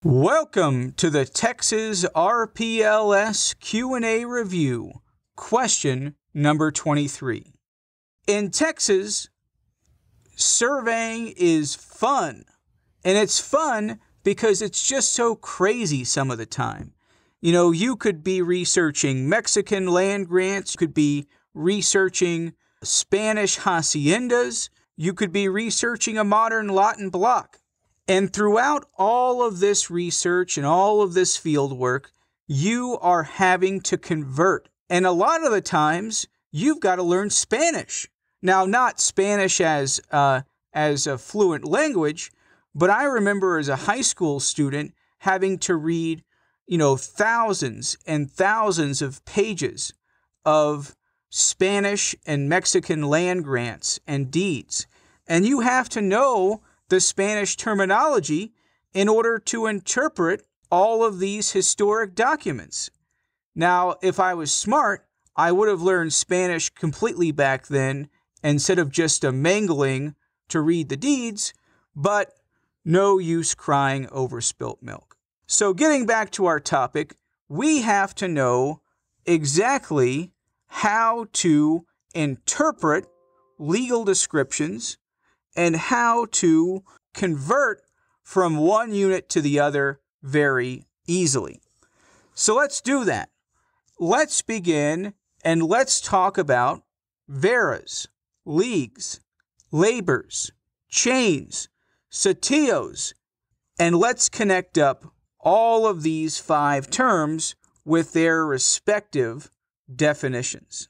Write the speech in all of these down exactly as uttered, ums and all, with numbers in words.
Welcome to the Texas R P L S Q and A review, question number twenty-three. In Texas, surveying is fun, and it's fun because it's just so crazy some of the time. You know, you could be researching Mexican land grants, you could be researching Spanish haciendas, you could be researching a modern lot and block. And throughout all of this research and all of this field work, you are having to convert. And a lot of the times, you've got to learn Spanish. Now, not Spanish as, uh, as a fluent language, but I remember as a high school student having to read, you know, thousands and thousands of pages of Spanish and Mexican land grants and deeds. And you have to know the Spanish terminology in order to interpret all of these historic documents. Now, if I was smart, I would have learned Spanish completely back then instead of just a mangling to read the deeds, but no use crying over spilt milk. So getting back to our topic, we have to know exactly how to interpret legal descriptions and how to convert from one unit to the other very easily. So let's do that. Let's begin and let's talk about varas, leagues, labors, chains, sitios, and let's connect up all of these five terms with their respective definitions.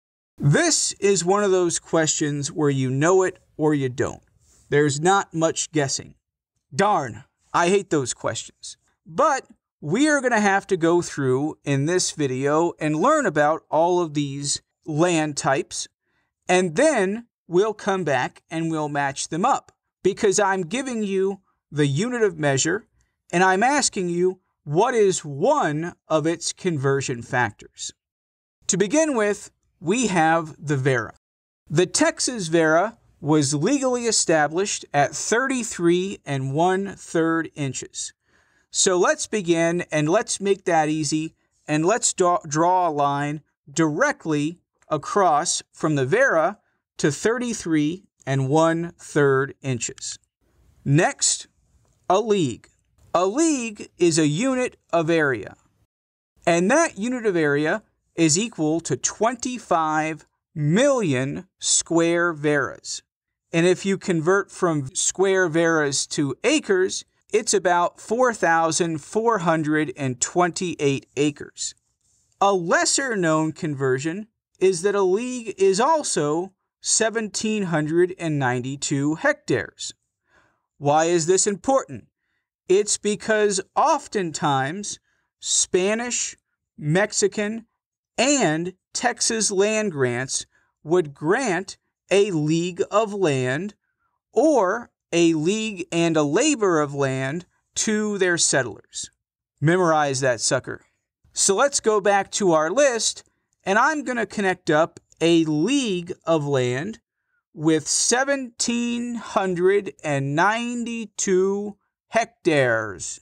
This is one of those questions where you know it or you don't. There's not much guessing. Darn, I hate those questions. But we are going to have to go through in this video and learn about all of these land types, and then we'll come back and we'll match them up because I'm giving you the unit of measure and I'm asking you what is one of its conversion factors. To begin with, we have the Vara. The Texas Vara was legally established at thirty-three and one third inches. So let's begin and let's make that easy and let's draw, draw a line directly across from the Vara to thirty-three and one third inches. Next, a league. A league is a unit of area, and that unit of area is equal to twenty-five million square varas. And if you convert from square varas to acres, it's about four thousand four hundred twenty-eight acres. A lesser known conversion is that a league is also one thousand seven hundred ninety-two hectares. Why is this important? It's because oftentimes Spanish, Mexican, and Texas land grants would grant a league of land or a league and a labor of land to their settlers. Memorize that sucker. So let's go back to our list, and I'm going to connect up a league of land with one thousand seven hundred ninety-two hectares,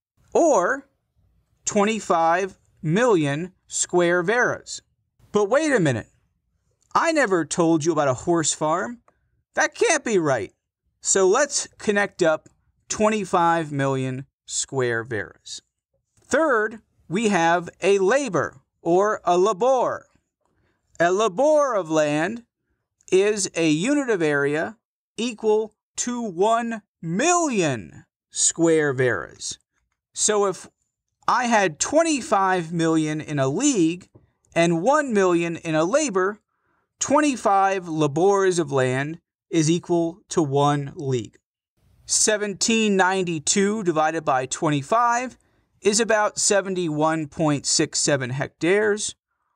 or twenty-five million square varas. But wait a minute. I never told you about a horse farm. That can't be right. So let's connect up twenty-five million square varas. Third, we have a labor or a labor. A labor of land is a unit of area equal to one million square varas. So if I had twenty-five million in a league and one million in a labor, twenty-five labors of land is equal to one league. seventeen ninety-two divided by twenty-five is about seventy-one point six seven hectares,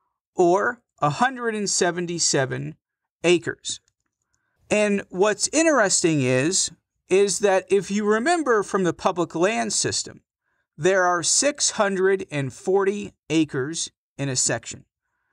or one hundred seventy-seven acres. And what's interesting is, is that if you remember from the public land system, there are six hundred forty acres in a section.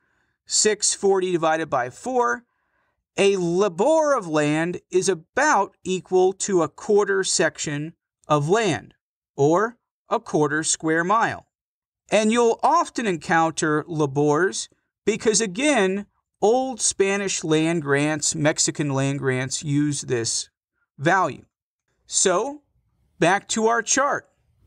six hundred forty divided by four, a labor of land is about equal to a quarter section of land, or a quarter square mile. And you'll often encounter labors because, again, old Spanish land grants, Mexican land grants use this value. So, back to our chart.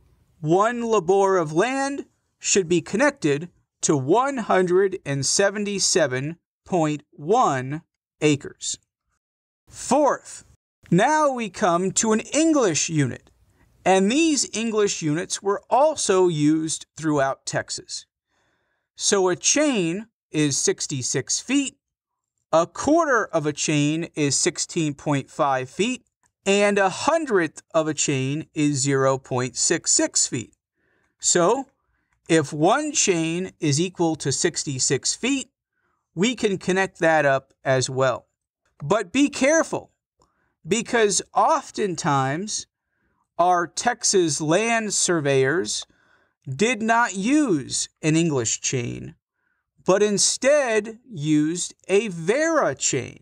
One labor of land should be connected to one hundred seventy-seven point one acres. Fourth, now we come to an English unit, and these English units were also used throughout Texas. So a chain is sixty-six feet, a quarter of a chain is sixteen point five feet, and a hundredth of a chain is zero point six six feet. So, if one chain is equal to sixty-six feet, we can connect that up as well. But be careful, because oftentimes our Texas land surveyors did not use an English chain, but instead used a Vara chain.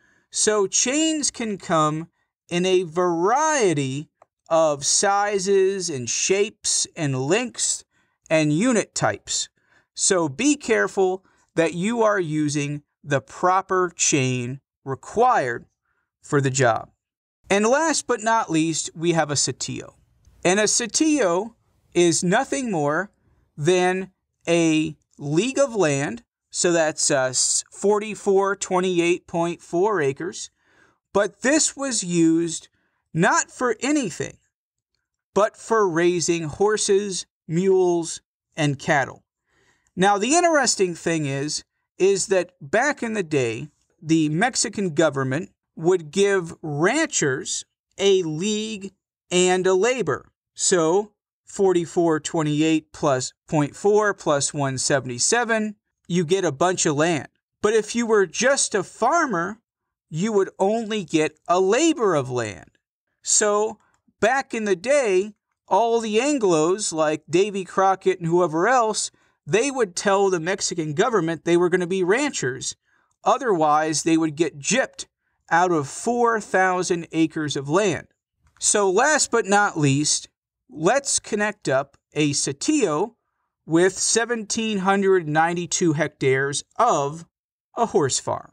So chains can come in a variety of sizes and shapes and lengths and unit types. So be careful that you are using the proper chain required for the job. And last but not least, we have a Sitio. And a Sitio is nothing more than a league of land, so that's uh, forty-four twenty-eight point four acres. But this was used not for anything, but for raising horses, mules, and cattle. Now, the interesting thing is, is that back in the day, the Mexican government would give ranchers a league and a labor. So, forty-four twenty-eight plus zero point four plus one hundred seventy-seven, you get a bunch of land. But if you were just a farmer, you would only get a labor of land. So, back in the day, all the Anglos, like Davy Crockett and whoever else, they would tell the Mexican government they were going to be ranchers. Otherwise, they would get gypped out of four thousand acres of land. So last but not least, let's connect up a Sitio with one thousand seven hundred ninety-two hectares of a horse farm.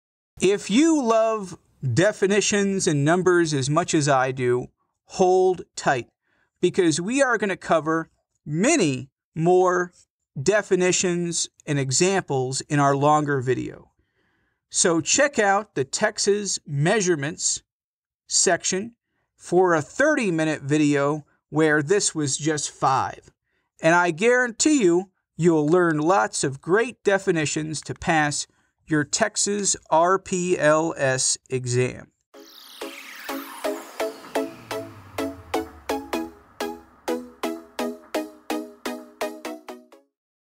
If you love definitions and numbers as much as I do, hold tight, because we are going to cover many more definitions and examples in our longer video. So check out the Texas measurements section for a thirty minute video where this was just five. And I guarantee you, you'll learn lots of great definitions to pass your Texas R P L S exam.